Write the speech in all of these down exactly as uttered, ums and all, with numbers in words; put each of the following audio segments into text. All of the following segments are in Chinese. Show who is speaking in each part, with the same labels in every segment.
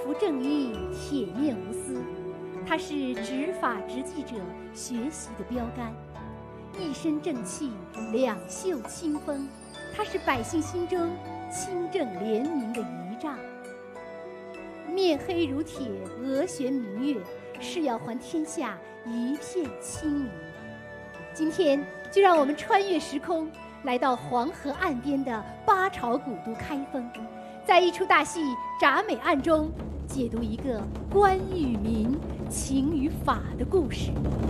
Speaker 1: 服正义，铁面无私。他是执法执纪者学习的标杆，一身正气，两袖清风。他是百姓心中清正廉明的仪仗。面黑如铁，额悬明月，是要还天下一片清明。今天就让我们穿越时空，来到黄河岸边的八朝古都开封，在一出大戏《铡美案》中解读一个官与民、情与法的故事。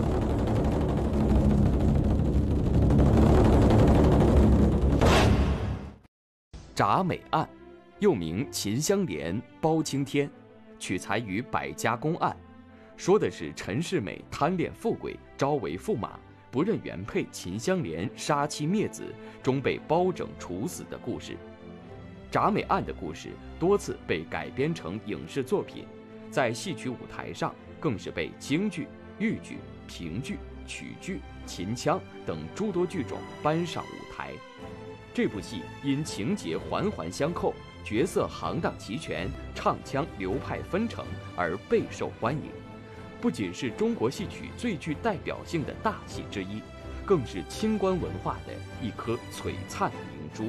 Speaker 2: 铡美案又名秦香莲、包青天，取材于百家公案，说的是陈世美贪恋富贵，招为驸马，不认原配秦香莲杀妻灭子，终被包拯处死的故事。铡美案的故事多次被改编成影视作品，在戏曲舞台上更是被京剧、豫剧、评剧、曲剧、秦腔等诸多剧种搬上舞台。这部戏因情节环环相扣，角色行当齐全，唱腔流派纷呈而备受欢迎，不仅是中国戏曲最具代表性的大戏之一，更是清官文化的一颗璀璨明珠。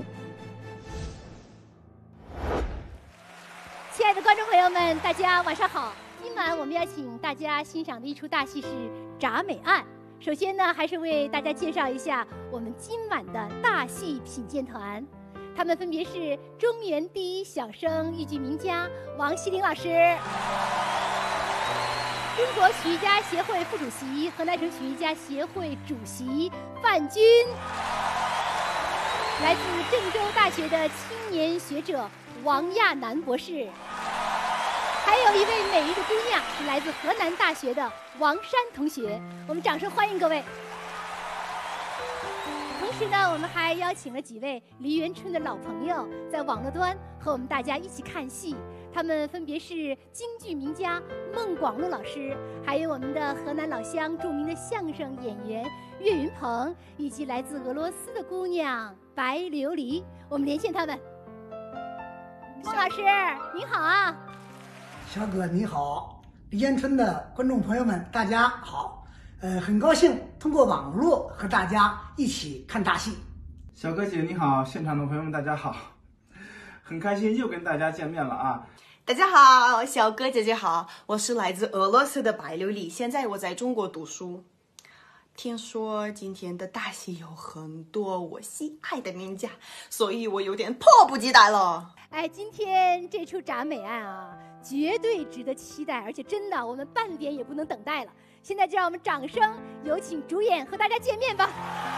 Speaker 1: 亲爱的观众朋友们，大家晚上好。今晚我们要请大家欣赏的一出大戏是《铡美案》。首先呢，还是为大家介绍一下我们今晚的大戏品鉴团，他们分别是中原第一小生豫剧名家王锡龄老师，中国曲艺家协会副主席、河南省曲艺家协会主席范军，来自郑州大学的青年学者王亚楠博士，还有一位美丽的姑娘是来自河南大学的王珊同学，我们掌声欢迎各位。同时呢，我们还邀请了几位梨园春的老朋友，在网络端和我们大家一起看戏。他们分别是京剧名家孟广禄老师，还有我们的河南老乡著名的相声演员岳云鹏，以及来自俄罗斯的姑娘白琉璃。我们连线他们。孟老师，您好啊！
Speaker 3: 小哥你好，梨园春的观众朋友们，大家好。呃，很高兴通过网络和大家一起看大戏。
Speaker 4: 小哥姐你好，现场的朋友们大家好，很开心又跟大家见面了啊！
Speaker 5: 大家好，小哥姐姐好，我是来自俄罗斯的白琉璃，现在我在中国读书。听说今天的大戏有很多我心爱的名家，所以我有点迫不及待了。
Speaker 1: 哎，今天这出铡美案啊，绝对值得期待，而且真的我们半点也不能等待了。现在就让我们掌声有请主演和大家见面吧。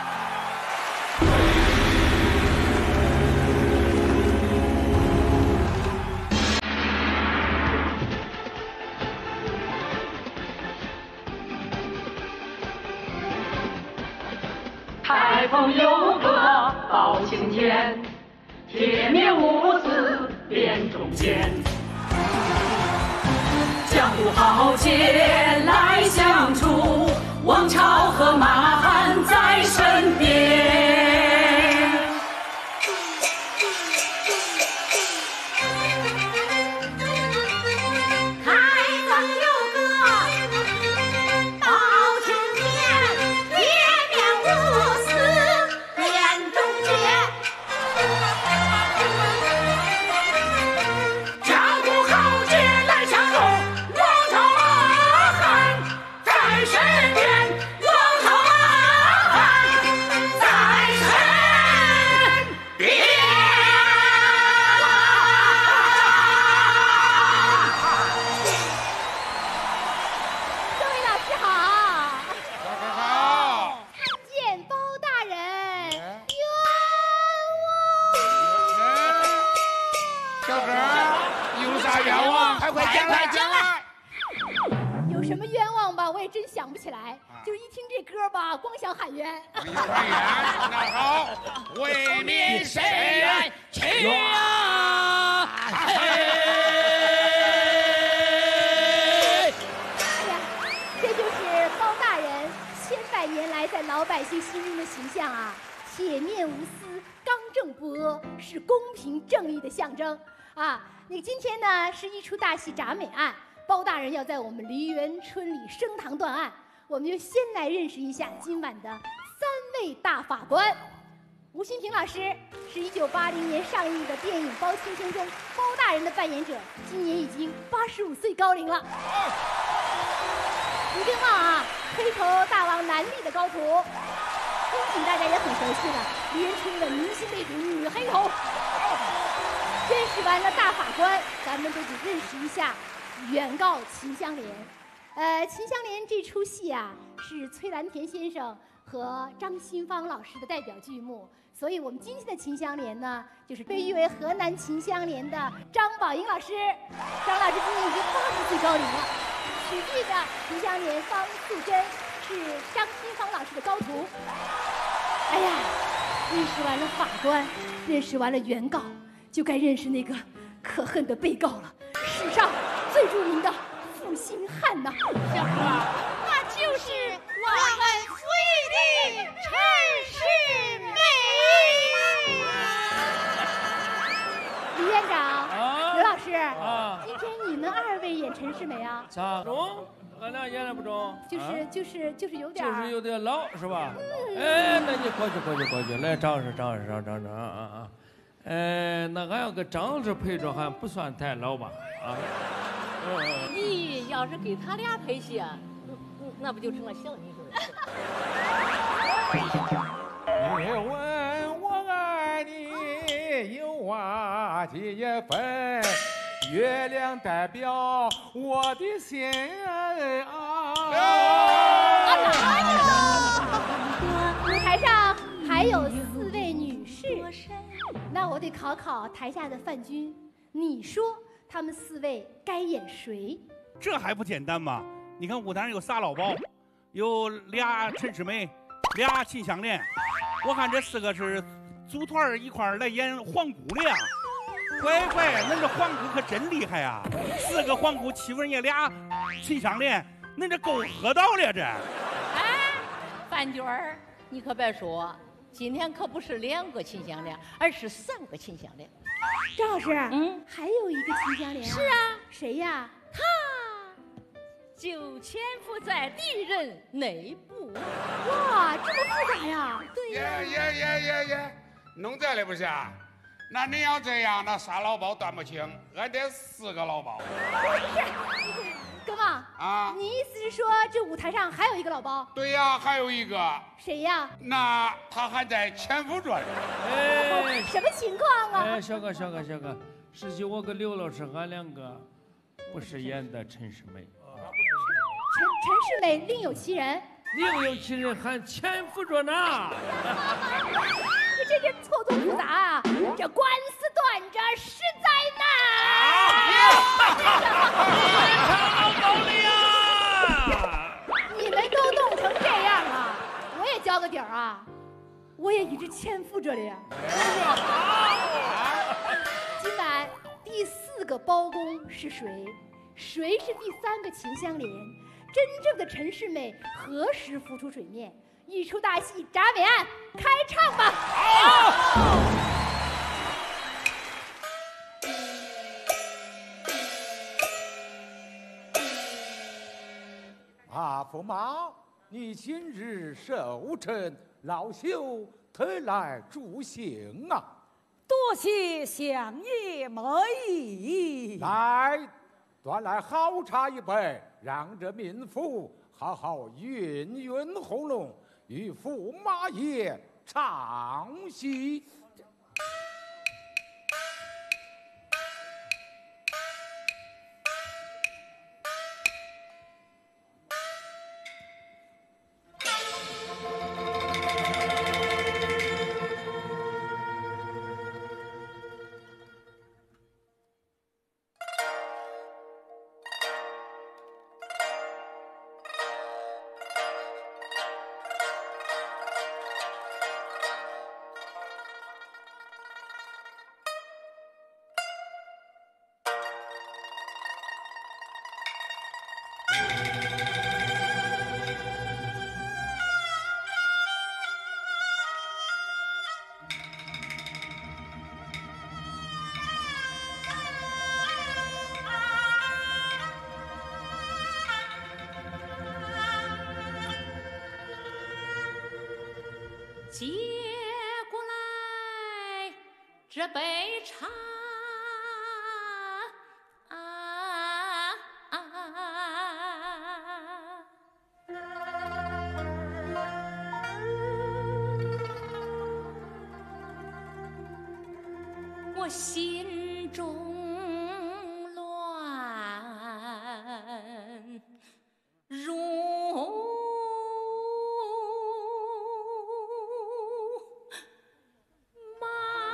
Speaker 6: 开封有个包青天，铁面无私辨忠奸，江湖豪杰来相助，王朝和马汉在身边。
Speaker 1: 想不起来，就一听这歌吧，光想喊冤。
Speaker 7: 喊冤，那好，为民伸冤去啊！哎
Speaker 1: 呀，这就是包大人千百年来在老百姓心中的形象啊！铁面无私，刚正不阿，是公平正义的象征。 啊，那个今天呢是一出大戏《铡美案》，包大人要在我们梨园村里升堂断案，我们就先来认识一下今晚的三位大法官。吴新平老师是一九八零年上映的电影《包青天》中包大人的扮演者，今年已经八十五岁高龄了。吴天旺啊，黑头大王南丽的高徒，宫锦大家也很熟悉了，梨园村的明星类比女黑头。认识完了大法官，咱们都得认识一下原告秦香莲。呃，秦香莲这出戏啊，是崔兰田先生和张新芳老师的代表剧目，所以我们今天的秦香莲呢，就是被誉为河南秦香莲的张宝英老师。张老师今年已经八十岁高龄了。曲剧的秦香莲方素珍是张新芳老师的高徒。哎呀，认识完了法官，认识完了原告，就该认识那个可恨的被告了，史上最著名的负心汉呐！
Speaker 8: 小哥，那就是我们府里的陈世美。
Speaker 1: 李院长，
Speaker 9: 啊，
Speaker 1: 刘老师，
Speaker 9: 啊，
Speaker 1: 今天你们二位演陈世美啊？
Speaker 9: 咋中？俺俩演的不中？
Speaker 1: 就是、
Speaker 9: 啊、
Speaker 1: 就是就是有点
Speaker 9: 就是有点老是吧？
Speaker 1: 嗯、
Speaker 9: 哎，那你过去过去过去，来张氏张氏张张张啊啊！哎，那俺要跟张氏配着还不算太老吧？啊。
Speaker 8: 嗯、你要是给他俩配戏啊，那不就成了小女主了？
Speaker 10: 你问我爱你有啊几分？月亮代表我的心啊！
Speaker 1: 舞台上还有四位女士，那我得考考台下的范军，你说他们四位该演谁？
Speaker 7: 这还不简单吗？你看舞台上有仨老包，有俩陈世美，俩秦香莲，我看这四个是组团一块来演皇姑的呀。乖乖，恁这皇姑可真厉害呀！四个皇姑欺负人家俩秦香莲，恁这够喝道了这。
Speaker 8: 哎，范娟儿，你可别说，今天可不是两个秦香莲，而是三个秦香莲。
Speaker 1: 张老师，
Speaker 8: 嗯，
Speaker 1: 还有一个秦香莲。
Speaker 8: 是啊，
Speaker 1: 谁呀？
Speaker 8: 他就潜伏在敌人内部。
Speaker 1: 哇，这么复杂呀？对呀。
Speaker 11: 耶耶耶耶耶，弄这里不行。那你要这样，那仨老包断不清，俺得四个老包。
Speaker 1: 不是，哥们
Speaker 11: 啊，
Speaker 1: 你意思是说这舞台上还有一个老包？
Speaker 11: 对呀，还有一个。
Speaker 1: 谁呀？
Speaker 11: 那他还在潜伏着。
Speaker 9: 哎，
Speaker 1: 什么情况啊？
Speaker 9: 哎，小哥小哥小哥，实际我跟刘老师俺两个不是演的陈世美。
Speaker 1: 陈陈世美另有其人。
Speaker 9: 另有其人还潜伏着呢。
Speaker 1: 这这错综复杂啊！这官司断着实在
Speaker 9: 难。老高了呀！
Speaker 1: 你们都弄成这样了，我也交个底儿啊！我也一直潜伏着了呀。今晚第四个包公是谁？谁是第三个秦香莲？真正的陈世美何时浮出水面？一出大戏《铡美案》开唱吧！好。
Speaker 10: 啊，驸马，你今日寿辰老朽特来助兴啊！
Speaker 12: 多谢相爷美意。
Speaker 10: 来，端来好茶一杯，让这民妇好好运运喉咙。与驸马爷唱戏。
Speaker 8: 接过来这杯茶。我心中乱如麻，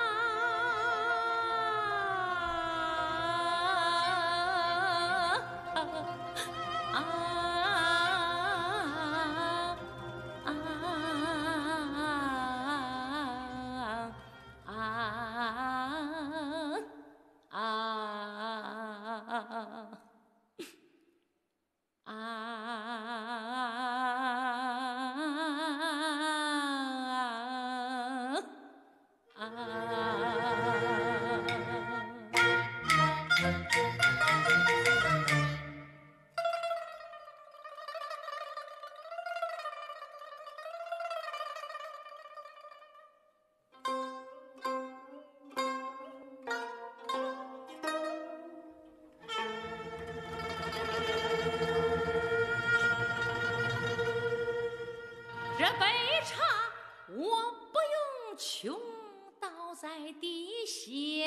Speaker 8: 这杯茶我不用穷倒在地下，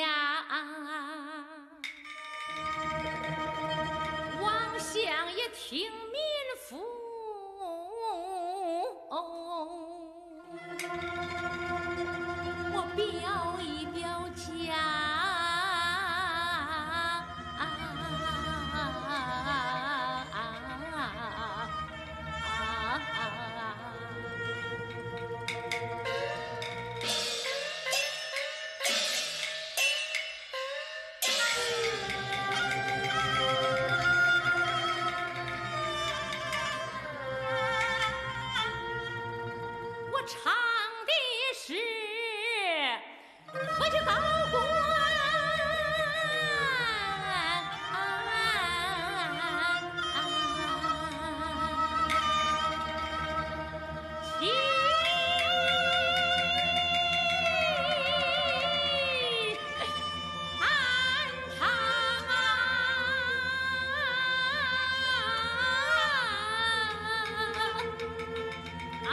Speaker 8: 王相也听民妇我表一表家。唱的是我这高官，情安长啊，啊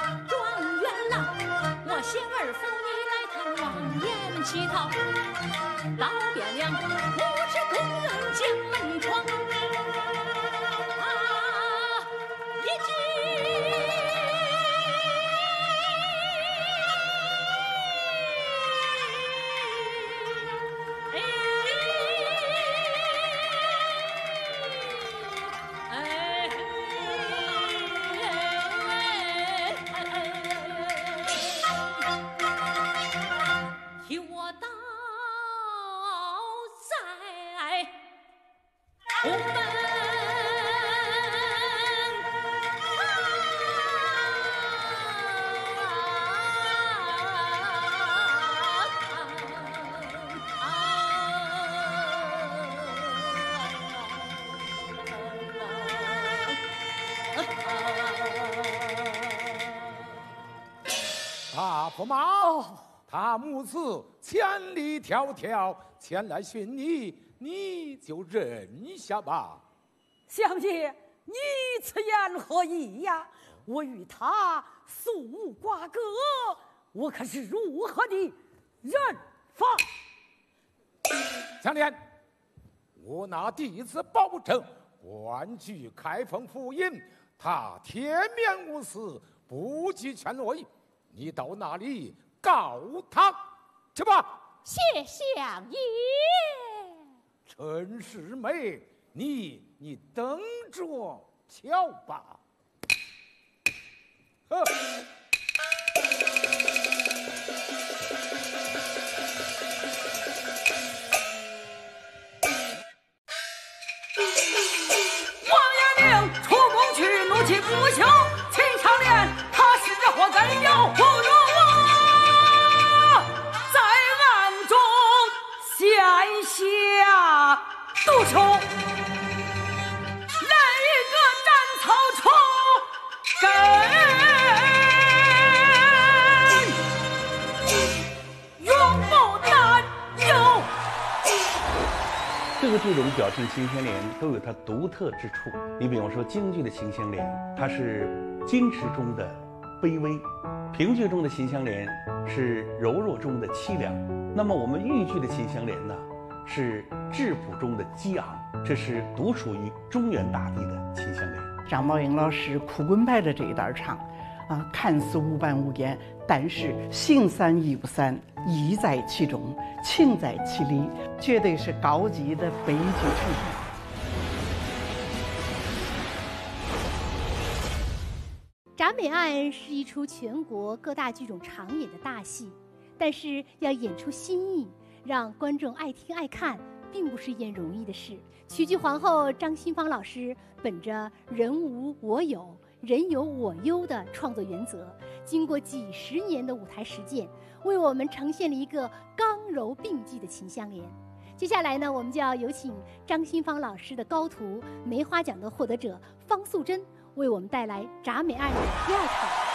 Speaker 8: 乞讨。 老汴梁，我是东人将门窗。啊，一句。
Speaker 10: 大驸马，他母子千里迢迢前来寻你，你就认下吧。
Speaker 12: 相爷，你此言何意呀？我与他素无瓜葛，我可是如何的认法？
Speaker 10: 香莲，我拿弟子保证，官居开封府尹，他铁面无私，不计权位。你到那里告他去吧。
Speaker 8: 谢相爷。
Speaker 10: 陈世美，你你等着瞧吧。呵。
Speaker 12: 王爷令出宫去，怒气不休。秦香莲，他是这活该有，不如我在暗中陷下毒手，来一个斩草除根，永不担忧。
Speaker 13: 各个剧种表现秦香莲都有它独特之处。你比方说京剧的秦香莲，它是矜持中的卑微；评剧中的秦香莲是柔弱中的凄凉。那么我们豫剧的秦香莲呢，是质朴中的激昂，这是独属于中原大地的秦香莲。
Speaker 14: 张宝英老师苦滚派的这一段唱，啊，看似无板无眼，但是形散意不散，意在其中，情在其里，绝对是高级的悲剧呈现。
Speaker 1: 《铡美案》是一出全国各大剧种常演的大戏，但是要演出新意，让观众爱听爱看，并不是一件容易的事。曲剧皇后张新芳老师本着“人无我有，人有我优”的创作原则，经过几十年的舞台实践，为我们呈现了一个刚柔并济的秦香莲。接下来呢，我们就要有请张新芳老师的高徒、梅花奖的获得者方素珍为我们带来《铡美案》的第二场。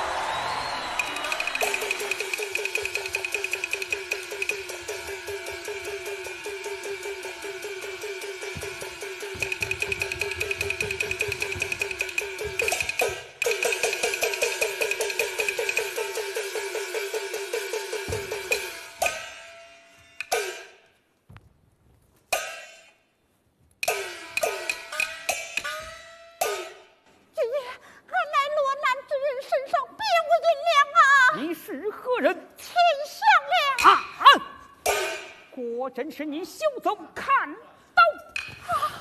Speaker 12: 真是你休走看刀！啊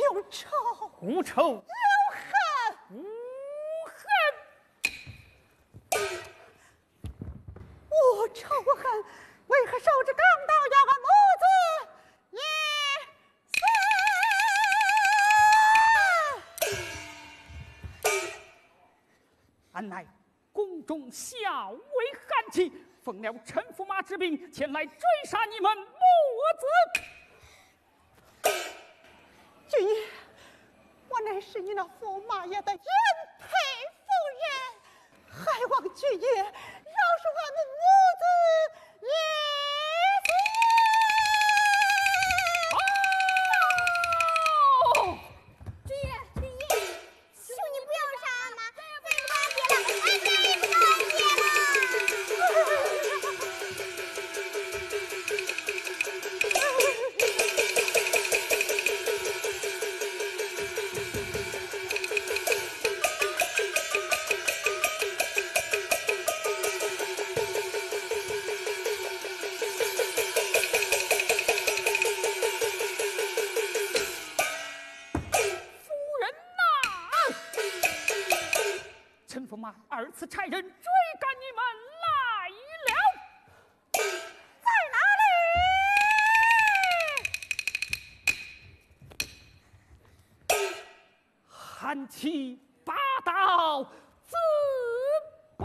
Speaker 15: 有仇
Speaker 10: 无仇
Speaker 15: 有恨
Speaker 10: 无
Speaker 15: 恨，无仇无恨，为何守着刚道要俺母子也死？
Speaker 10: 俺乃宫中校尉韩琦，奉了陈驸马之命前来追杀你们母子。
Speaker 15: 君爷，我乃是你那驸马爷的原配夫人，还望君爷饶恕俺们母子也
Speaker 1: 哦，君爷，君爷，求你不要杀俺妈，再不感谢了，俺家也不感谢了。
Speaker 10: 二次差人追赶你们来了，
Speaker 15: 在哪里？
Speaker 10: 韩琦霸道自保。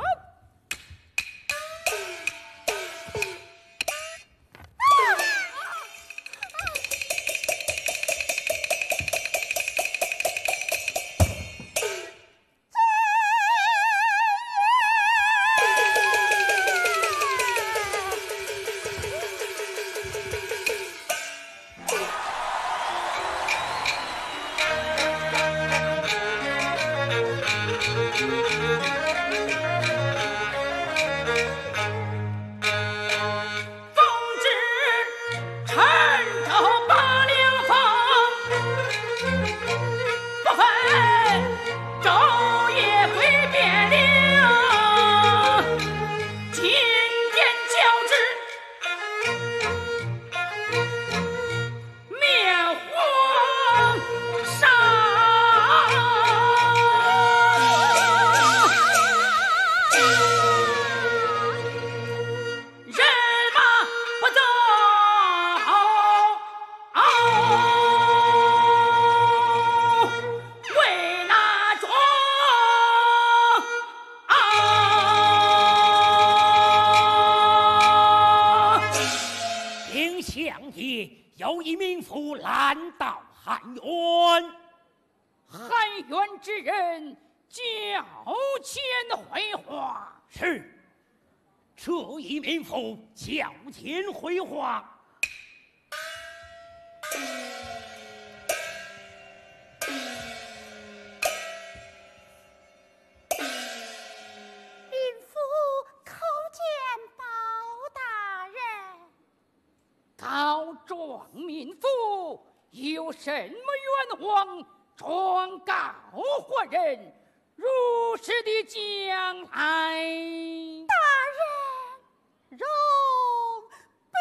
Speaker 10: 有一民妇拦到汉渊，汉渊之人交钱回话。是，这一民妇交钱回话。
Speaker 15: 民妇叩见包大人。
Speaker 10: 告状民妇有什么冤枉，状告何人？如实的讲来。
Speaker 15: 大人，容禀。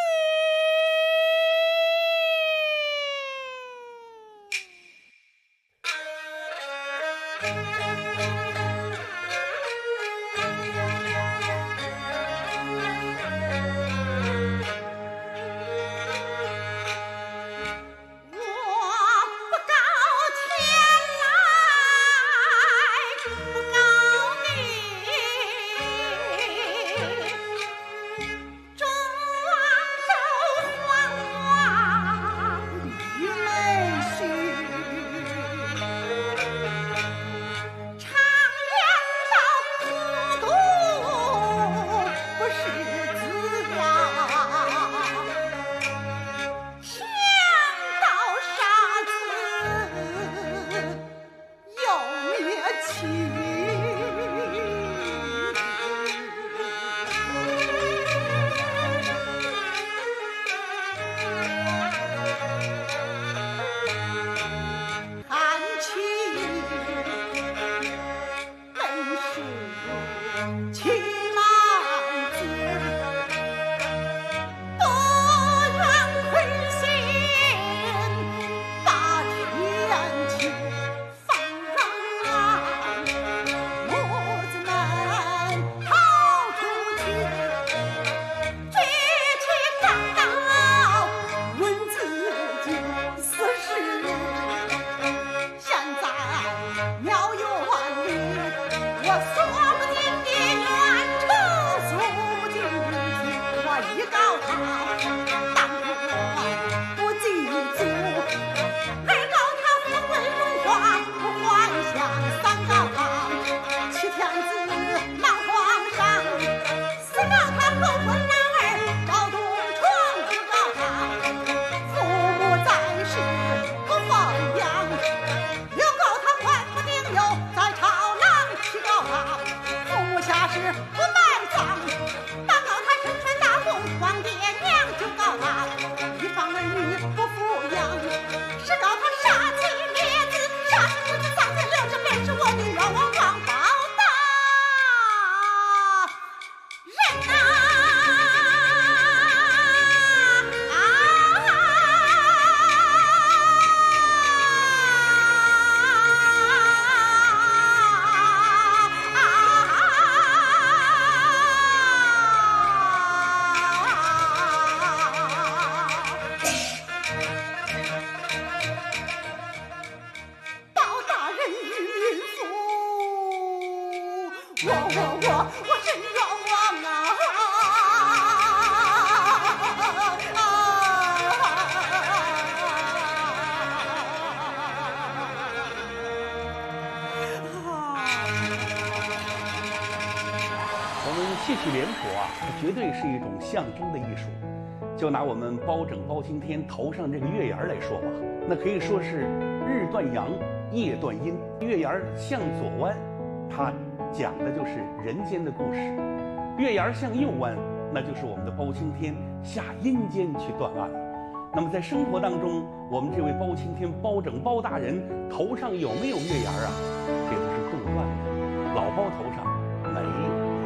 Speaker 15: 多愿亏心，把天我我我我真冤枉啊！
Speaker 13: 我们戏曲脸谱啊，它绝对是一种象征的艺术。就拿我们包拯包青天头上这个月牙来说吧，那可以说是日断阳，夜断阴。月牙向左弯，它讲的就是人间的故事；月牙向右弯，那就是我们的包青天下阴间去断案了。那么在生活当中，我们这位包青天包拯包大人头上有没有月牙啊？这都是杜撰的，老包头上没有。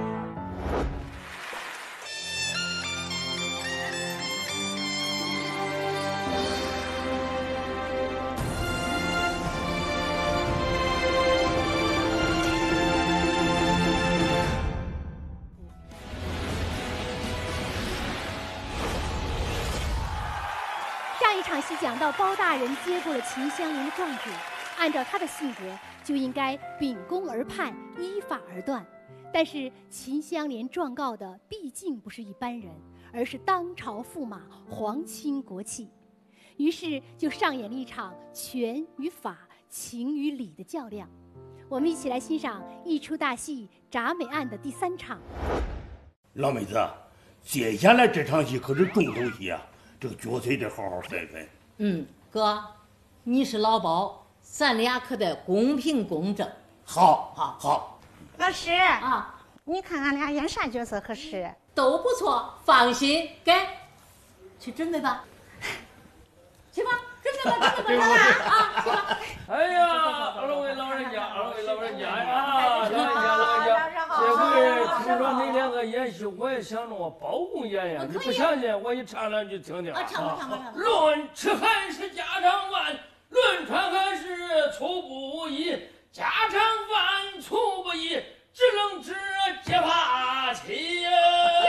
Speaker 1: 上一场戏讲到包大人接过了秦香莲的状纸，按照他的性格，就应该秉公而判，依法而断。但是秦香莲状告的毕竟不是一般人，而是当朝驸马，皇亲国戚。于是就上演了一场权与法、情与理的较量。我们一起来欣赏一出大戏《铡美案》的第三场。
Speaker 16: 老妹子，接下来这场戏可是重头戏啊！这个角色得好好分分。
Speaker 8: 嗯，哥，你是老包，咱俩可得公平公正。
Speaker 16: 好，好，好。
Speaker 15: 老师啊，你看俺俩演啥角色合适？
Speaker 8: 都不错，放心，给，去准备吧。去吧，准备吧，准备吧，啊，去吧。
Speaker 9: 哎呀，二位老人家，二位老人家呀，老人家，老人家，这回听说你两个演戏，我也想着我包公演演，你不相信，我给你唱两句听听啊。
Speaker 8: 唱唱唱。
Speaker 9: 论吃还是家常饭，论穿还是粗布衣，家常饭粗布衣，只能吃结发气呀。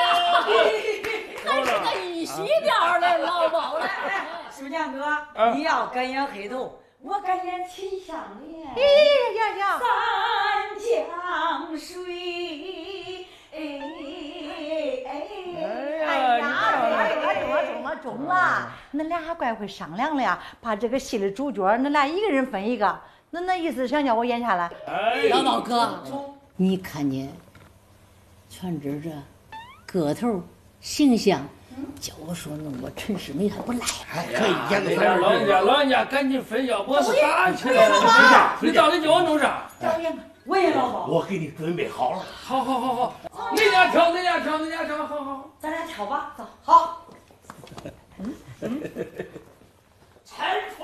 Speaker 8: 还是个一西调的老包嘞。
Speaker 17: 书匠哥，你要敢演黑头，我敢演秦香莲。
Speaker 15: 咦呀呀！
Speaker 17: 三江水，哎哎
Speaker 15: 哎呀，中了中了中了！恁俩还怪会商量了呀，把这个戏的主角，恁俩一个人分一个。那那意思想叫我演下来？
Speaker 8: 老包哥，你看你，全指这个头形象。叫我说那我陈世美还不赖，
Speaker 16: 哎，可以演个
Speaker 9: 老人家，老人家赶紧分，要不是打起来了。你到底叫我弄啥？
Speaker 17: 叫我演吧，我演老包。
Speaker 16: 我给你准备好了。
Speaker 9: 好好好好，你俩跳，你俩跳，你俩跳，好好。
Speaker 17: 咱俩跳吧，走。好。
Speaker 9: 嗯嗯。
Speaker 17: 陈驸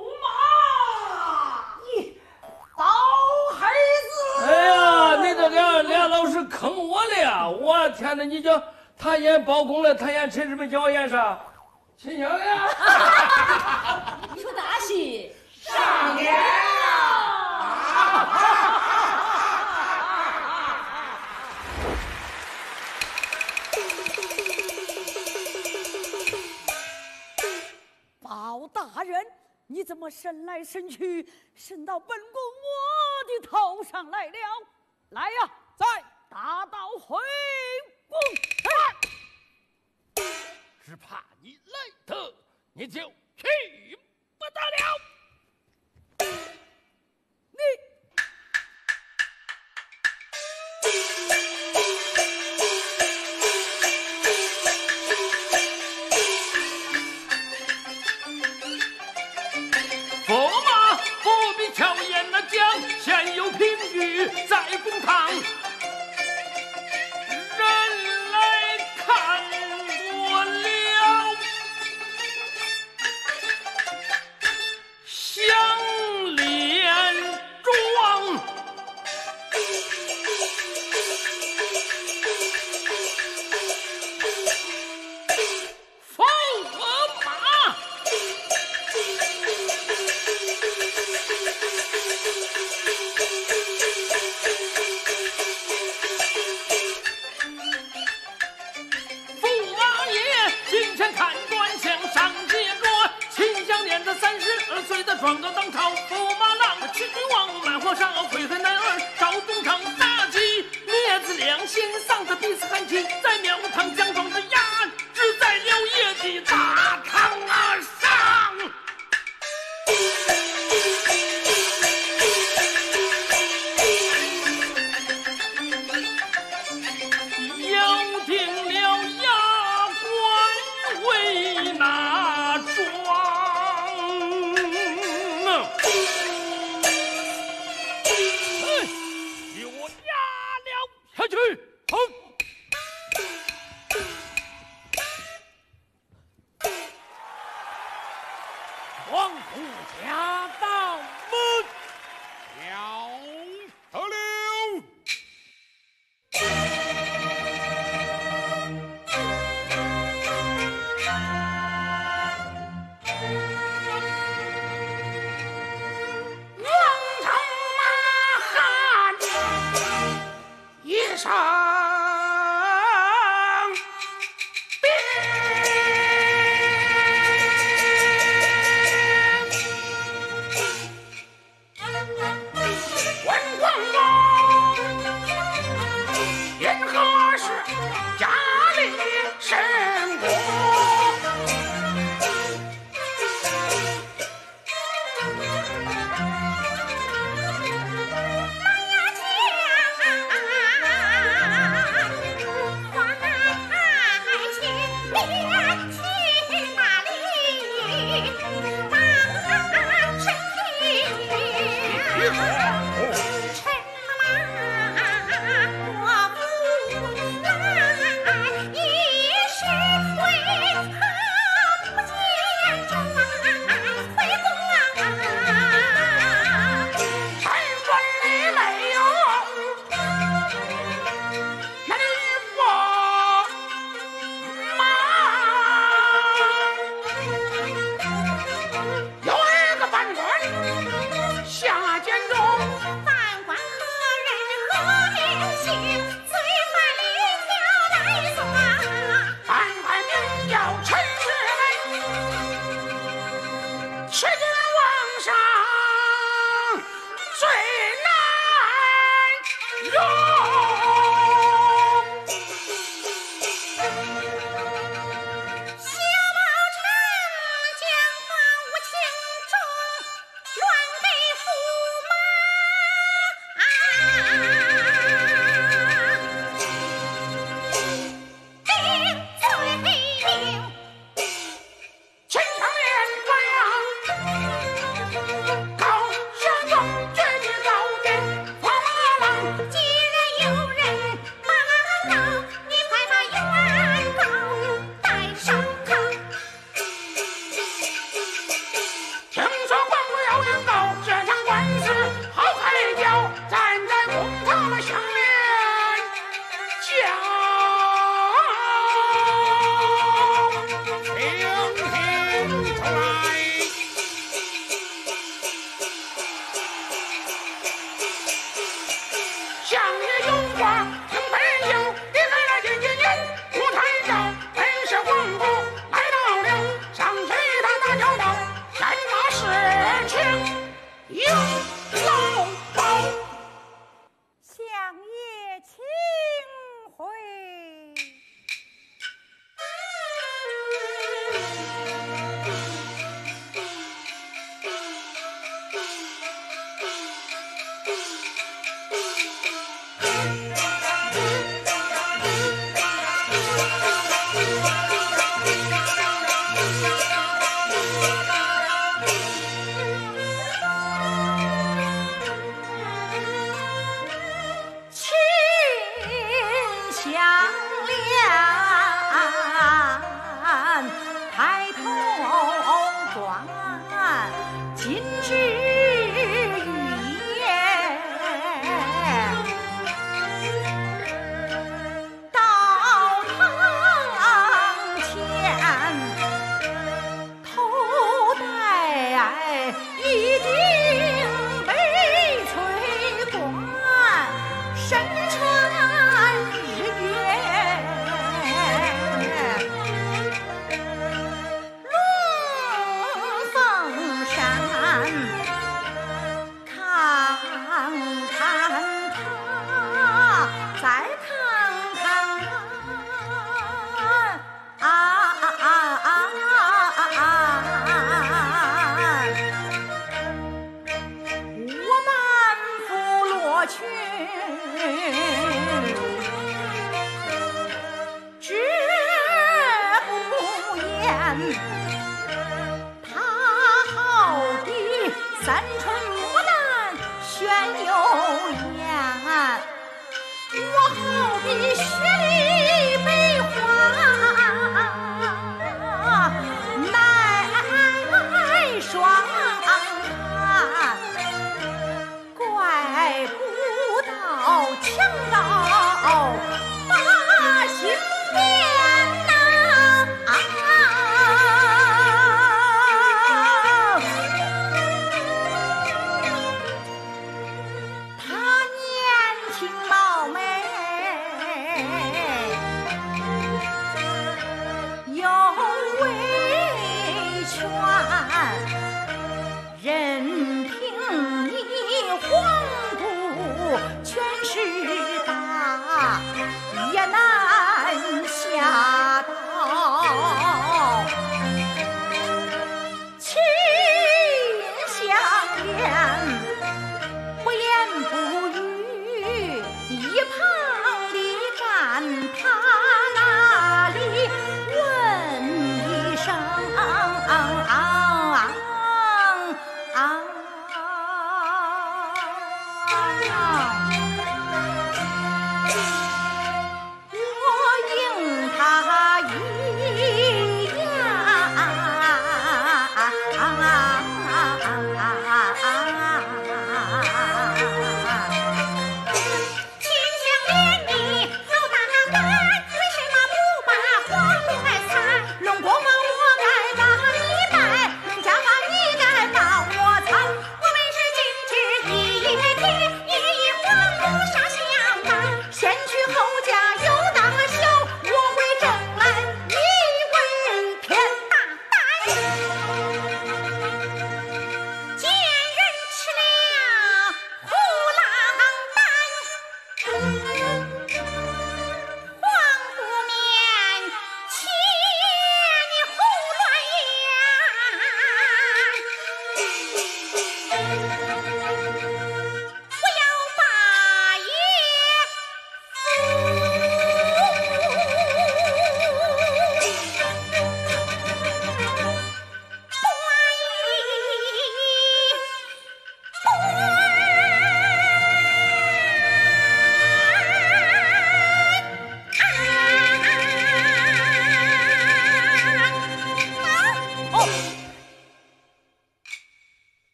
Speaker 17: 马，咦，刀黑子。
Speaker 9: 哎呀，你这俩俩老是坑我了呀！我天哪，你叫。他演包公了，他演陈世美，叫我演啥？秦香莲。
Speaker 8: 一出大戏
Speaker 17: 上演了。
Speaker 12: 包大人，你怎么伸来伸去，伸到本宫我的头上来了？来呀，再打道回宫！
Speaker 9: 只怕你来得，你就去不得了。
Speaker 12: 你。
Speaker 9: 驸马不必巧言那讲，现有凭据在公堂。 欣赏的彼此含情，在庙堂奖状的压制在了夜的大堂上。要定了牙关为那桩，给我压了下去。好。皇姑驾到门，
Speaker 11: 了得了。 王朝马汉一声
Speaker 15: 群，只不言他好比三春木兰炫又艳，我好比雪里梅花耐霜寒，怪不到墙高八星殿呐、他年轻貌美，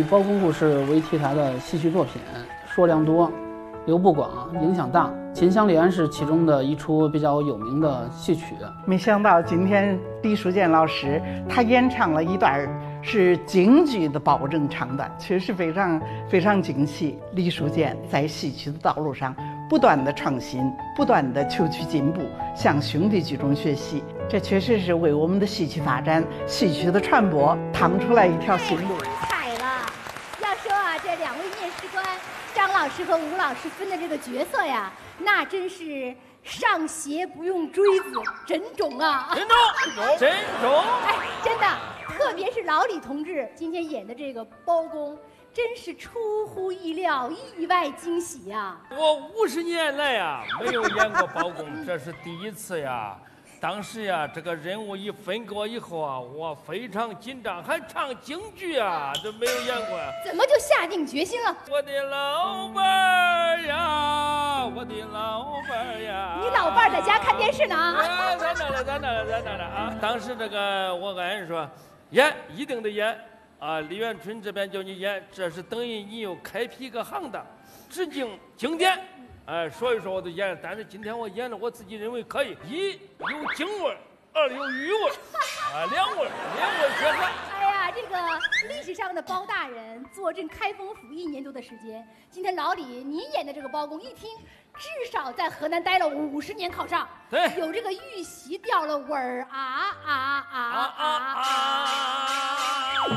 Speaker 18: 包公故事为题材的戏曲作品数量多，流布广，影响大。《秦香莲》是其中的一出比较有名的戏曲。
Speaker 14: 没想到今天李淑健老师他演唱了一段是京剧的保证唱的，确实非常非常惊喜。李淑健在戏曲的道路上不断的创新，不断的求取进步，向兄弟剧中学习，这确实是为我们的戏曲发展、戏曲的传播趟出来一条新路。
Speaker 1: 彩了！要说啊，这两位面试官张老师和吴老师分的这个角色呀，那真是上鞋不用锥子，真种啊！
Speaker 9: 真种，真种！
Speaker 1: 哎，真的，特别是老李同志今天演的这个包公，真是出乎意料，意外惊喜呀！
Speaker 9: 我五十年来呀没有演过包公，这是第一次呀。当时呀，这个任务一分给我以后啊，我非常紧张，还唱京剧啊，这没有演过呀。
Speaker 1: 怎么就下定决心了？
Speaker 9: 我的老伴儿呀，我的老伴儿呀！
Speaker 1: 你老伴儿在家看电视呢啊？
Speaker 9: 哎，在那了，在那了，在那了啊！当时这个我跟人说，演一定得演啊！李元春这边叫你演，这是等于你又开辟一个行当，致敬经典。哎，说一说我都演了，但是今天我演了，我自己认为可以。一有京味，二有豫味，啊，两味，两味结合。
Speaker 1: 哎呀，这个历史上的包大人坐镇开封府一年多的时间，今天老李你演的这个包公，一听至少在河南待了五十年考上，
Speaker 9: 对，
Speaker 1: 有这个预习调了味儿啊啊啊啊啊！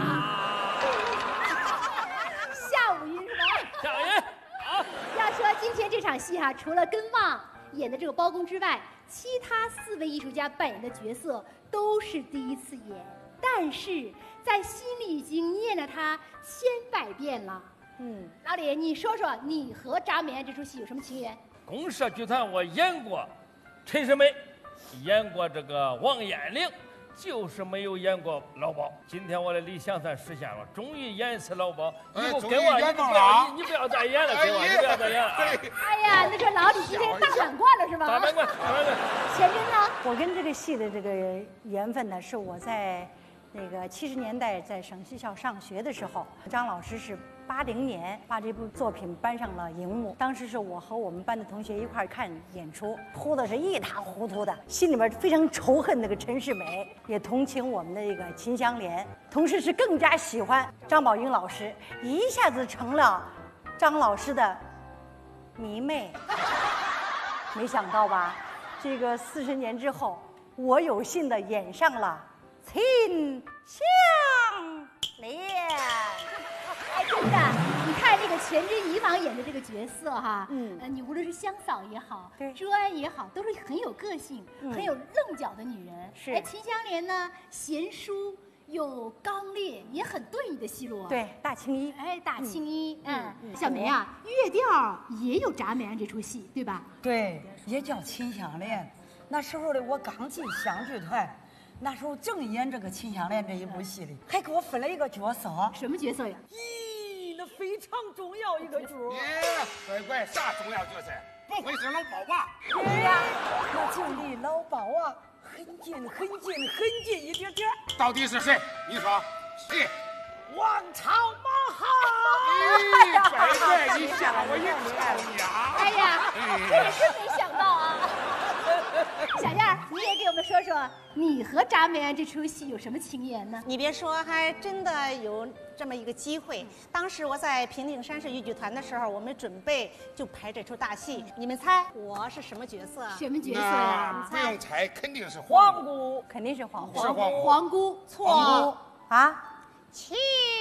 Speaker 1: 下五音是吧？
Speaker 9: 下五音。
Speaker 1: 要说今天这场戏哈、啊，除了根旺演的这个包公之外，其他四位艺术家扮演的角色都是第一次演，但是在心里已经念了他千百遍了。嗯，老李，你说说你和铡美案这出戏有什么情缘？
Speaker 9: 公社剧团我演过陈世美，演过这个王延龄，就是没有演过老包。今天我的理想算实现了，终于演一次老包。
Speaker 11: 哎、
Speaker 9: 你不给我，你不要，你你不要再演了，给我，你不要再演了。
Speaker 1: 哎呀，那这老李今天大满贯了是吧？
Speaker 9: 大满贯，大满贯。
Speaker 1: 钱真呢？
Speaker 19: 我跟这个戏的这个缘分呢，是我在那个七十年代在省戏校上学的时候，张老师是八零年把这部作品搬上了荧幕。当时是我和我们班的同学一块看演出，哭的是一塌糊涂的，心里面非常仇恨那个陈世美，也同情我们的这个秦香莲，同时是更加喜欢张宝英老师，一下子成了张老师的迷妹。没想到吧，这个四十年之后，我有幸的演上了秦香莲。
Speaker 1: 哎，真的，你看这个全真以往演的这个角色哈，嗯，呃，你无论是香嫂也好，朱安也好，都是很有个性、嗯、很有棱角的女人。是，哎，秦香莲呢，贤淑又刚烈，也很对你的戏路啊。
Speaker 19: 对，大青衣。
Speaker 1: 哎，大青衣，嗯，嗯小梅啊，乐调也有铡美案这出戏，对吧？
Speaker 17: 对，也叫秦香莲。那时候的我刚进湘剧团。那时候正演这个秦香莲这一部戏里，还给我分了一个角色。
Speaker 1: 什么角色呀？
Speaker 17: 咦，那非常重要一个角。
Speaker 11: 耶，乖乖，啥重要角色？不会是老包吧？
Speaker 17: 对呀，那就离老包啊很近很近很近一点点。
Speaker 11: 到底是谁？你说谁？
Speaker 17: 王朝马哈！
Speaker 11: 咦，乖乖，你吓我一跳呀！
Speaker 1: 哎呀，这也真没想到啊！小燕，你也给我们说说，你和铡美案这出戏有什么情缘呢？
Speaker 20: 你别说，还真的有这么一个机会。当时我在平顶山市豫剧团的时候，我们准备就排这出大戏。你们猜我是什么角色？
Speaker 1: 什么角色呀？
Speaker 11: 不用猜，肯定是
Speaker 17: 皇姑，
Speaker 19: 肯定是皇
Speaker 11: 姑。是皇姑。
Speaker 1: 皇姑
Speaker 20: 错
Speaker 19: 啊！
Speaker 20: 秦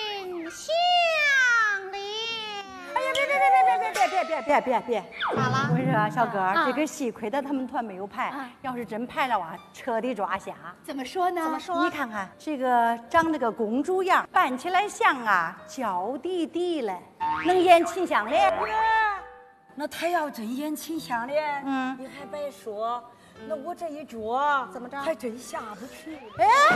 Speaker 20: 香莲。
Speaker 19: 哎呀，别别别别别别别别别别别！
Speaker 20: 咋了？
Speaker 19: 我说啊，小哥，啊、这个戏亏得他们团没有排，啊、要是真排了哇，彻底抓瞎。
Speaker 1: 怎么说呢？
Speaker 20: 怎么说？
Speaker 19: 你看看这个长这个公主样，扮起来像啊娇滴滴嘞，能演秦香莲。
Speaker 17: 那他要真演秦香莲，嗯，你还白说。那我这一桌
Speaker 20: 怎么着？
Speaker 17: 还真下不去。
Speaker 19: 哎，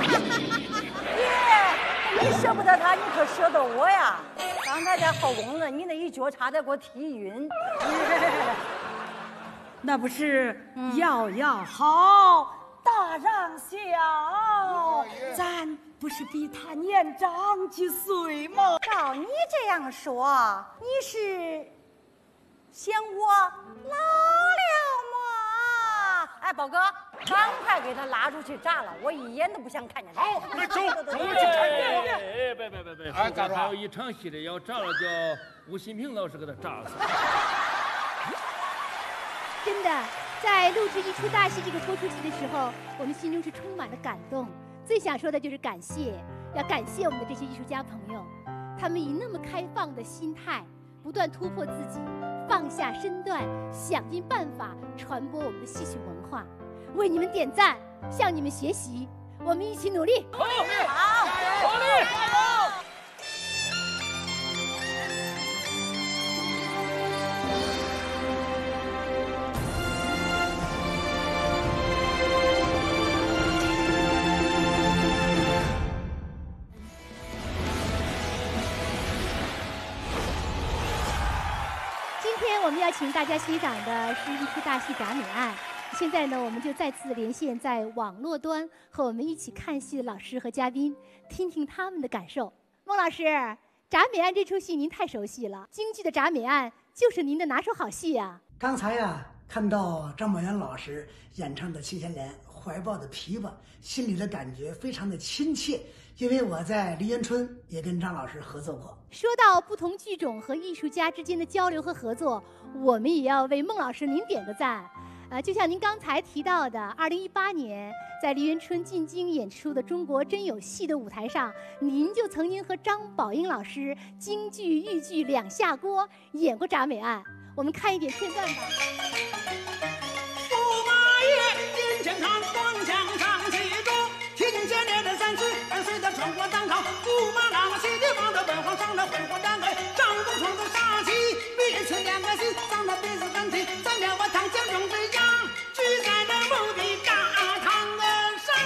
Speaker 19: 爹，你舍不得他，你可舍得我呀！刚才在后宫子，你那一脚差点给我踢晕。
Speaker 17: 那不是要要好，大大让小，咱不是比他年长几岁吗？
Speaker 19: 照你这样说，你是嫌我老了吗？哎，宝哥，赶快给他拉出去炸了，我一眼都不想看见他。
Speaker 9: 好，
Speaker 19: 来
Speaker 9: 走，走去看电影。哎，别别别别，
Speaker 11: 哎，咋说？
Speaker 9: 还有一场戏的要炸了，叫吴新平老师给他炸死。
Speaker 1: 真的，在录制一出大戏这个播出戏的时候，我们心中是充满了感动。最想说的就是感谢，要感谢我们的这些艺术家朋友，他们以那么开放的心态，不断突破自己，放下身段，想尽办法传播我们的戏曲文化。为你们点赞，向你们学习，我们一起努力。
Speaker 9: 好，
Speaker 19: 好，
Speaker 9: 好嘞，加油！
Speaker 1: 今天我们要请大家欣赏的是一出大戏《铡美案》。现在呢，我们就再次连线在网络端和我们一起看戏的老师和嘉宾，听听他们的感受。孟老师，《铡美案》这出戏您太熟悉了，京剧的《铡美案》就是您的拿手好戏呀、啊。
Speaker 3: 刚才呀、啊，看到张宝元老师演唱的《秦香莲》，怀抱的琵琶，心里的感觉非常的亲切。因为我在梨园春也跟张老师合作过。
Speaker 1: 说到不同剧种和艺术家之间的交流和合作，我们也要为孟老师您点个赞。呃，就像您刚才提到的，二零一八年在梨园春进京演出的《中国真有戏》的舞台上，您就曾经和张宝英老师京剧豫剧两下锅演过《铡美案》，我们看一点片段吧。
Speaker 12: 驸马爷，金钱堂双枪上其中，听见烈的三十，伴随着穿过当朝，驸马郎西的王的本皇上的挥霍展开，张东冲的杀气，灭去两个心，长得鼻子很挺，咱俩我唐将中的样，举在那墓的大堂上。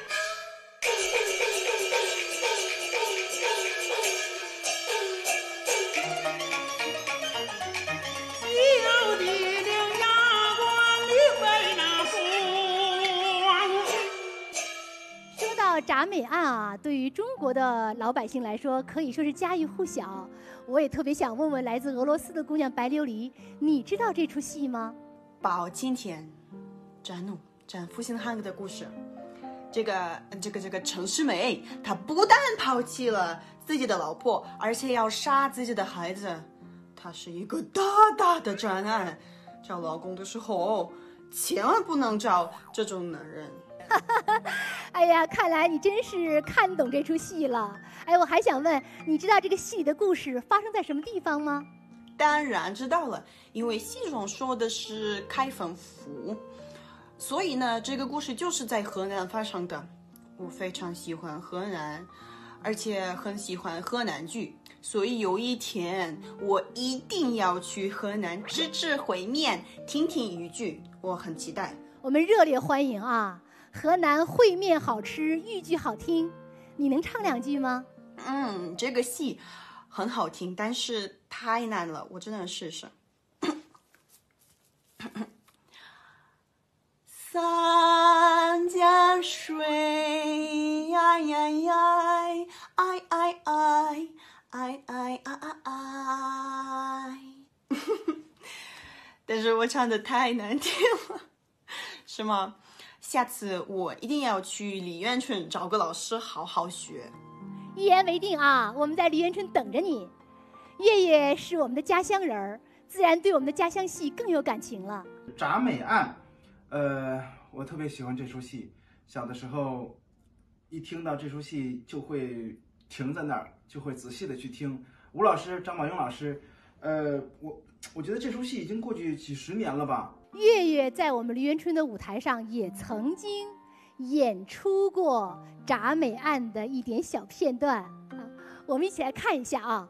Speaker 12: 有的领牙关里为那光。
Speaker 1: 说到铡美案啊，对于中国的老百姓来说，可以说是家喻户晓。我也特别想问问来自俄罗斯的姑娘白琉璃，你知道这出戏吗？
Speaker 5: 包青天战怒战负心汉的故事。这个这个这个陈世美，她不但抛弃了自己的老婆，而且要杀自己的孩子。她是一个大大的渣男，找老公的时候千万不能找这种男人。
Speaker 1: 哎呀，看来你真是看懂这出戏了。哎，我还想问，你知道这个戏里的故事发生在什么地方吗？
Speaker 5: 当然知道了，因为戏中说的是开封府，所以呢，这个故事就是在河南发生的。我非常喜欢河南，而且很喜欢河南剧，所以有一天我一定要去河南吃吃烩面，听听豫剧，我很期待。
Speaker 1: 我们热烈欢迎啊！河南烩面好吃，豫剧好听，你能唱两句吗？
Speaker 5: 嗯，这个戏很好听，但是太难了，我真的试试。三江水，哎呀呀，哎哎哎哎哎哎哎，但是我唱的太难听了，是吗？下次我一定要去梨园春找个老师好好学。
Speaker 1: 一言为定啊！我们在梨园春等着你。月月是我们的家乡人儿，自然对我们的家乡戏更有感情了。
Speaker 4: 铡美案，呃，我特别喜欢这出戏。小的时候，一听到这出戏就会停在那儿，就会仔细的去听。吴老师、张宝英老师，呃，我我觉得这出戏已经过去几十年了吧。
Speaker 1: 月月在我们梨园春的舞台上也曾经演出过铡美案的一点小片段啊，我们一起来看一下啊。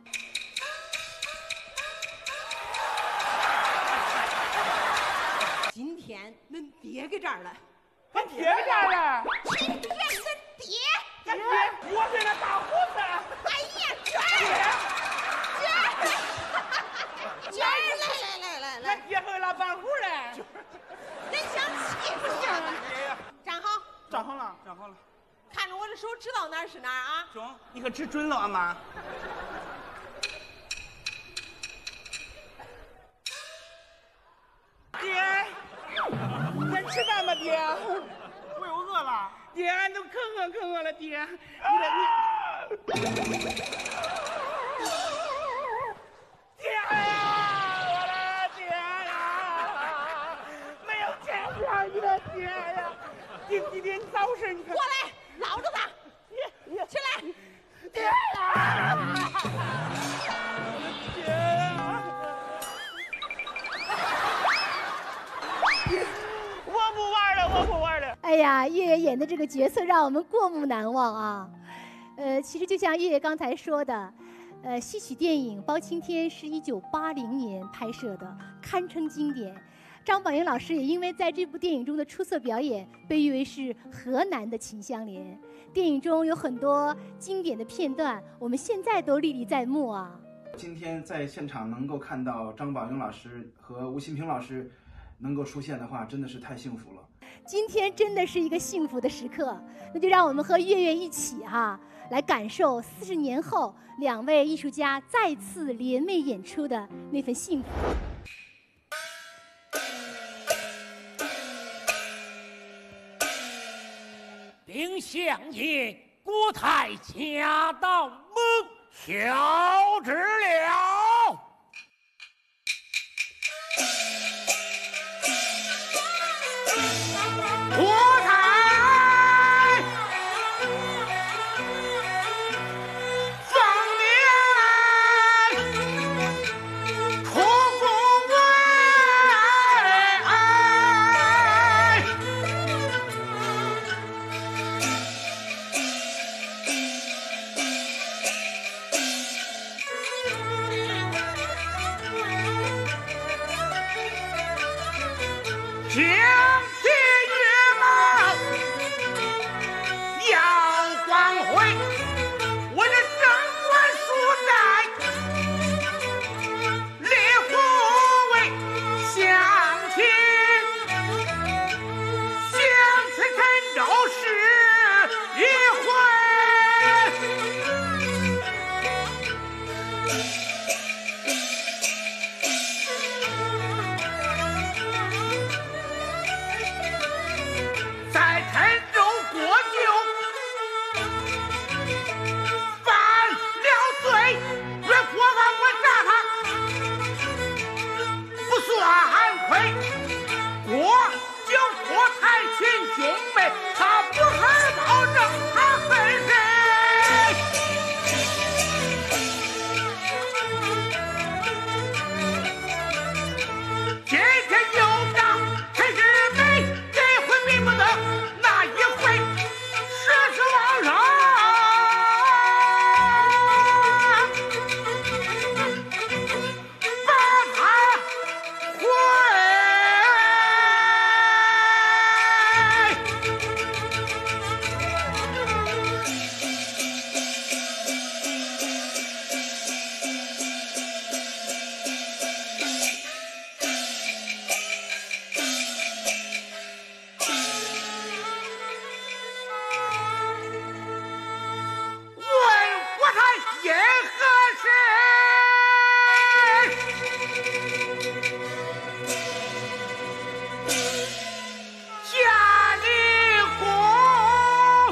Speaker 12: 今天恁爹搁这儿了，
Speaker 10: 俺爹搁这儿了，
Speaker 12: 今天恁爹，
Speaker 10: 俺爹，我是那大胡子。
Speaker 12: 哎呀，娟儿，娟儿，娟儿，来来来来来，
Speaker 10: 俺爹和老板胡嘞，
Speaker 12: 恁想气不行啊？站好。
Speaker 10: 站好了。
Speaker 21: 看着我的手，知道哪儿是哪儿啊？
Speaker 10: 中，你可指准了，俺妈。爹，咱吃饭吧，爹。我又饿了。爹，俺都可饿可饿了，爹。你这你。爹呀，我的爹呀，没有见过你的爹呀。爹爹爹，你咋回事？你看。
Speaker 21: 过来，捞着他。
Speaker 10: 爹，
Speaker 21: 起来。
Speaker 10: 爹呀！爹呀！我不玩了，我不玩了。
Speaker 1: 哎呀，月月演的这个角色让我们过目难忘啊。呃，其实就像月月刚才说的，呃，戏曲电影《包青天》是一九八零年拍摄的，堪称经典。张宝英老师也因为在这部电影中的出色表演，被誉为是河南的秦香莲。电影中有很多经典的片段，我们现在都历历在目啊。
Speaker 4: 今天在现场能够看到张宝英老师和吴新平老师能够出现的话，真的是太幸福了。
Speaker 1: 今天真的是一个幸福的时刻，那就让我们和月月一起哈、啊，来感受四十年后两位艺术家再次联袂演出的那份幸福。
Speaker 22: 丁香爷，国台恰到梦，孝之了。国台放年，出宫为爱。将其月满，耀光辉，我的贞观书斋，烈火为乡亲，乡亲陈州是一在陈州国舅犯了罪，若国王我杀他，不算亏。国舅国台群兄妹，他不害保证他恨谁？今天有仗陈世美，这回比不得那一回，世事往上把他毁。问国台因何事？家里公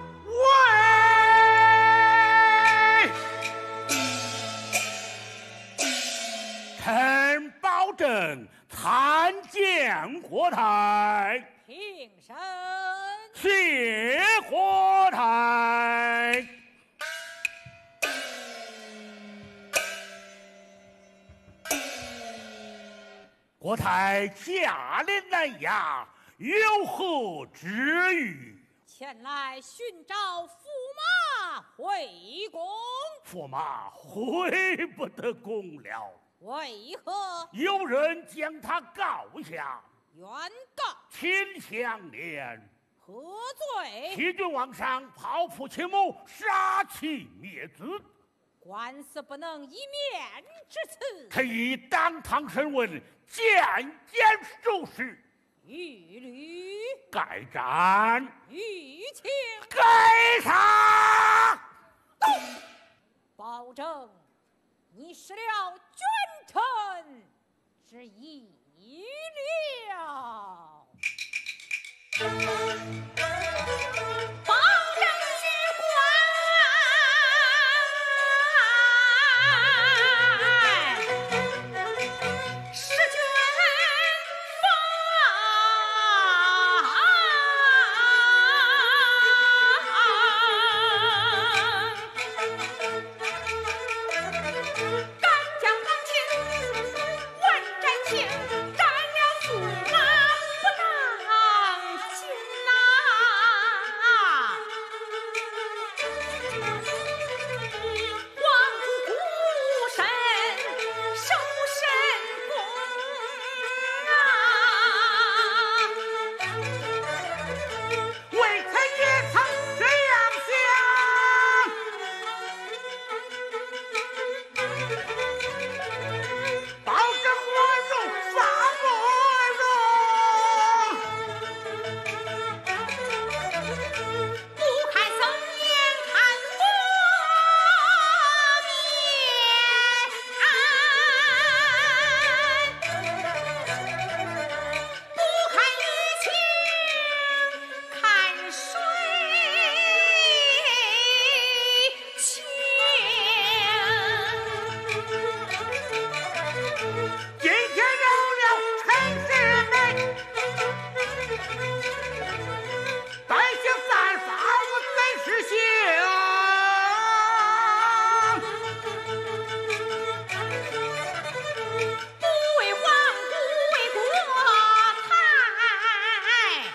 Speaker 22: 为臣保证参见国台。
Speaker 17: 平身。
Speaker 22: 谢国台。国台驾临南衙，有何之欲？
Speaker 17: 前来寻找驸马回宫。
Speaker 22: 驸马回不得宫了。
Speaker 17: 为何？
Speaker 22: 有人将他告下。
Speaker 17: 原告
Speaker 22: 秦香莲
Speaker 17: 何罪？
Speaker 22: 欺君罔上，剖腹亲母，杀妻灭子。
Speaker 17: 官司不能一面之词。
Speaker 22: 他已当堂审问，件件属实。
Speaker 12: 一律
Speaker 11: 该斩，
Speaker 12: 一请
Speaker 11: 该杀。
Speaker 12: 保证你失了君臣之义了。保证举官是君敢将唐卿问斩情，斩了驸马不当心呐。皇姑孤身守神宫啊，
Speaker 11: 微臣也曾这样想。保证我容发不容，
Speaker 12: 不看僧年看佛面，不看雨晴看水清。
Speaker 11: 今天饶了陈世美，百姓犯法我怎是行？
Speaker 12: 不为皇姑为国台，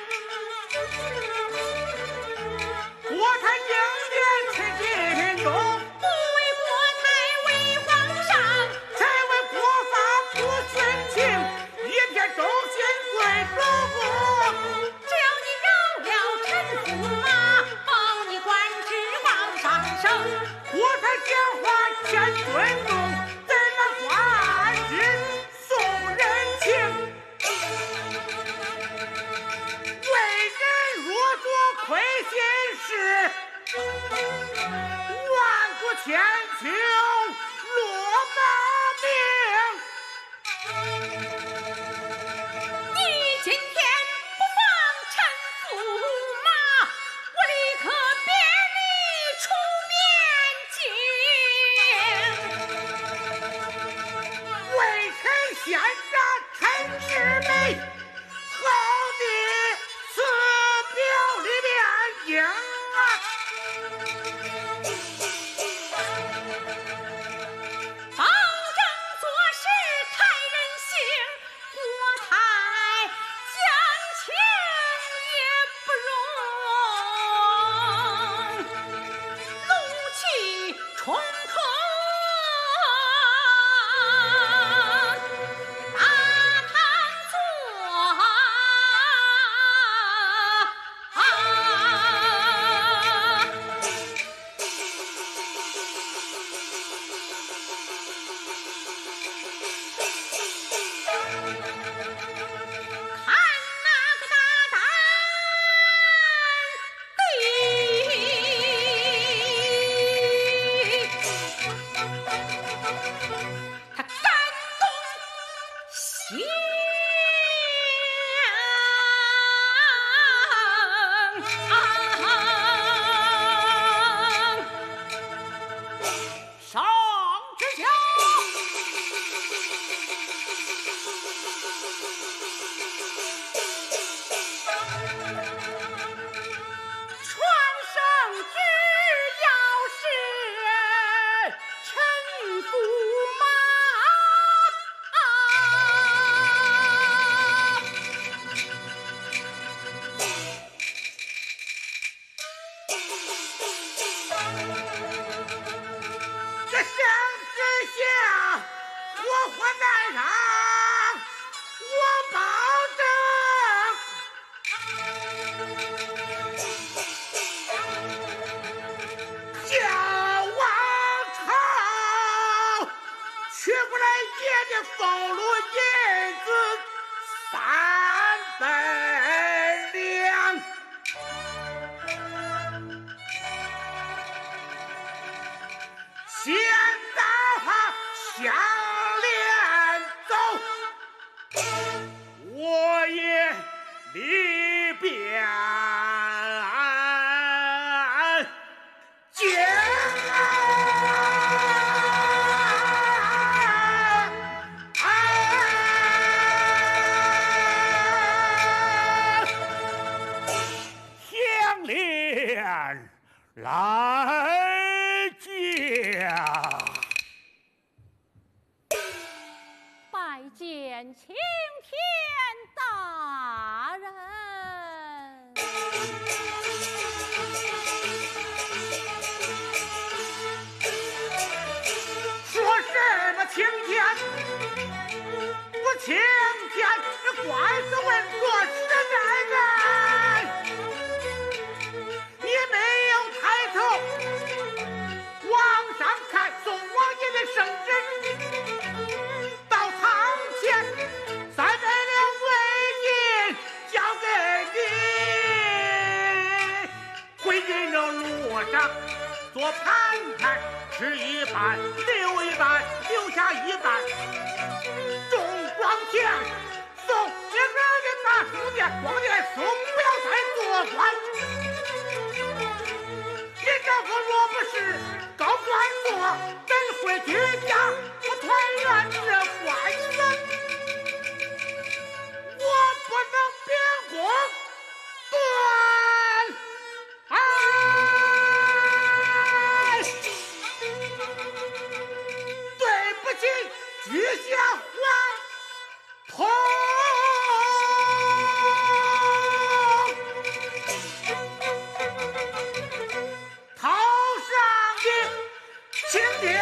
Speaker 11: 国台应年吃尽中，
Speaker 12: 不为国台为皇上，
Speaker 11: 才为国法不徇情，一片忠心归主公。
Speaker 12: 只要你饶了陈驸马，保你官职往上升。
Speaker 11: 国台讲话欠尊重，咱们官职送人情。为人若做亏心事，万古千秋落马名。
Speaker 12: 你今天不放陈驸马，我立刻贬你出面京。
Speaker 11: 为臣先杀陈世美，好的此表里面应啊！
Speaker 12: 保证做事太任性，国台将情也不容，怒气冲冲。大堂坐看那个大胆的，他敢动降上之下。传圣旨要是陈驸
Speaker 11: 这圣旨下，我火难上，我保证叫王朝取过来爷的俸禄银子三分。
Speaker 22: 见来见。
Speaker 12: 拜见青天大人。
Speaker 11: 说什么青天不青天，这怪是问做实在人。你没有抬头往上看，宋王爷的圣旨到堂前，三百两纹银交给你，回人的路上做盘缠，吃一半留一半，留下一半种光田，送女儿的大书店，光殿送不要再做官。人家可若不是高官做，怎会居家不团圆这官人？我不能变过断哎。对不起，居下还头。头上的青天。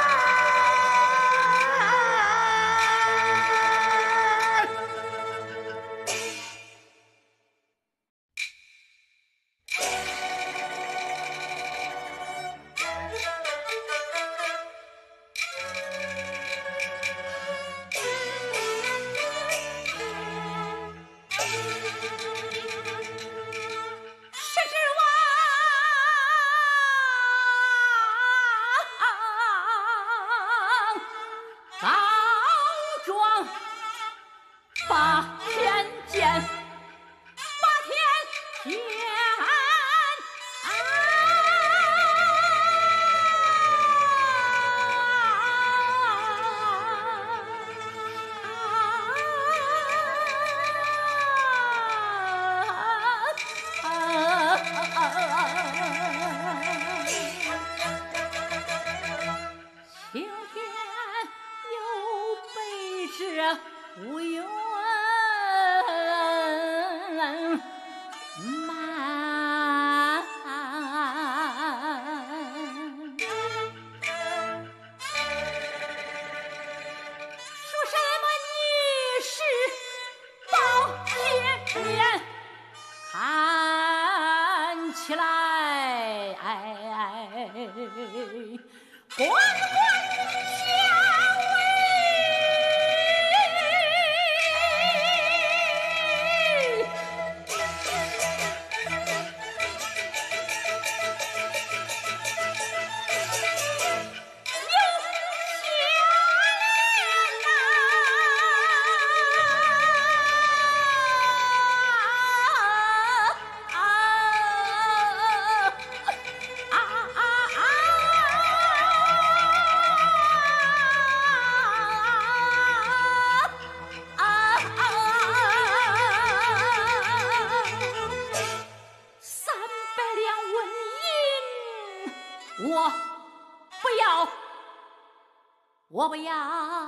Speaker 12: 我不要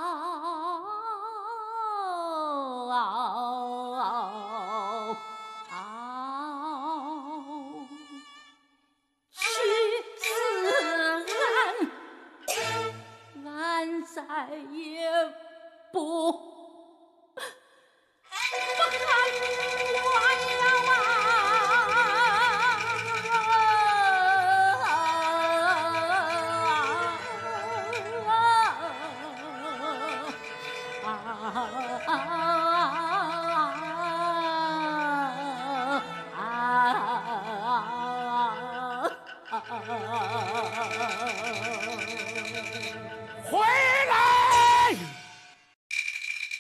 Speaker 12: 去死俺，俺再也不不看我了啊！
Speaker 11: 回来！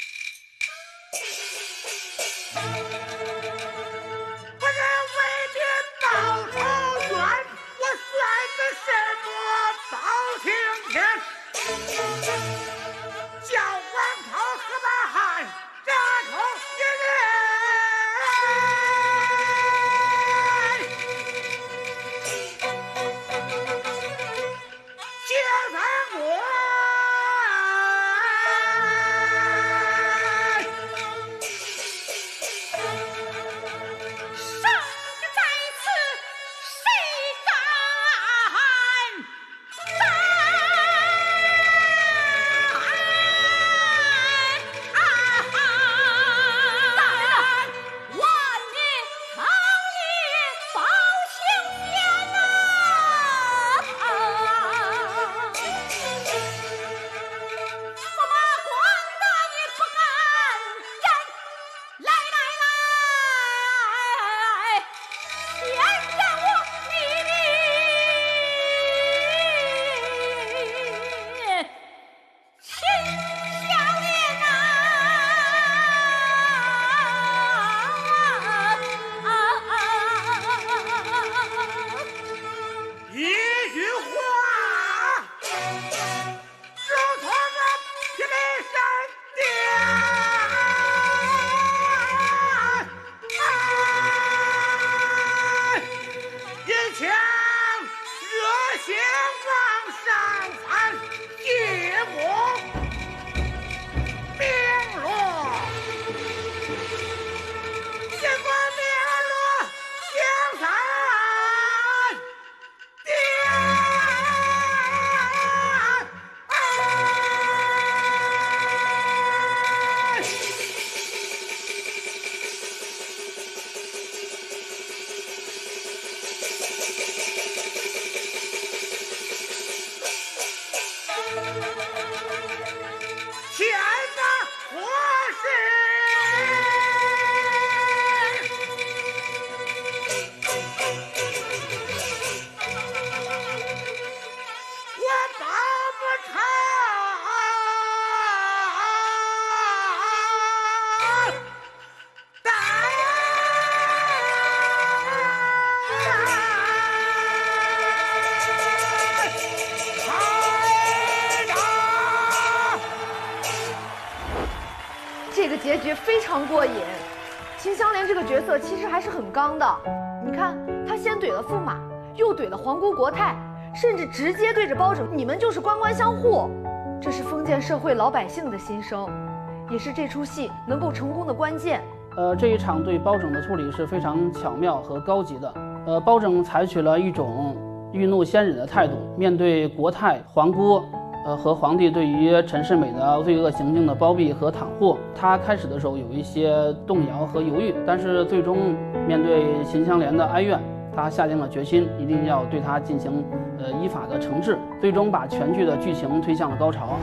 Speaker 2: 结局非常过瘾。秦香莲这个角色其实还是很刚的，你看她先怼了驸马，又怼了皇姑国太，甚至直接对着包拯，你们就是官官相护。这是封建社会老百姓的心声，也是这出戏能够成功的关键。
Speaker 18: 呃，这一场对包拯的处理是非常巧妙和高级的。呃，包拯采取了一种欲怒先忍的态度，面对国太、皇姑。呃，和皇帝对于陈世美的罪恶行径的包庇和袒护，他开始的时候有一些动摇和犹豫，但是最终面对秦香莲的哀怨，他下定了决心，一定要对他进行呃依法的惩治，最终把全剧的剧情推向了高潮。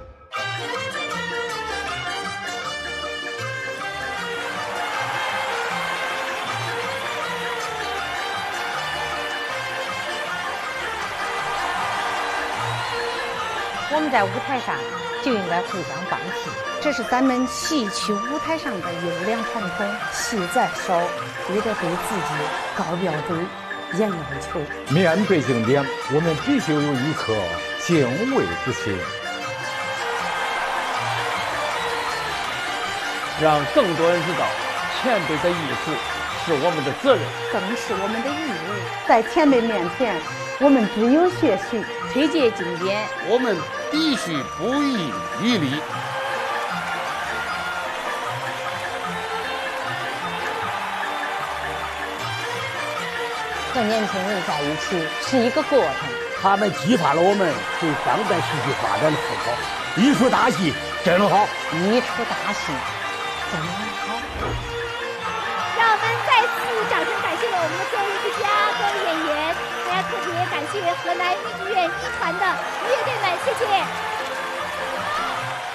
Speaker 6: 我们在舞台上就应该互相帮衬，这是咱们戏曲舞台上的优良传统。戏再少，也得对自己高标准、严要求。
Speaker 10: 面对经典，我们必须有一颗敬畏之心，
Speaker 9: 让更多人知道前辈的意思是我们的责任，
Speaker 6: 更是我们的义务。在前辈面前，我们只有学习，推介经典，
Speaker 9: 我们必须不遗余力。
Speaker 6: 和年轻人在一起是一个过程，
Speaker 16: 他们激发了我们对当代戏剧发展的思考。一出大戏真好，
Speaker 6: 一出大戏真好。
Speaker 1: 让我们再次掌声感谢我们的各位艺术家、各位演员，还要特别感谢河南豫剧院一团的乐队们，谢谢。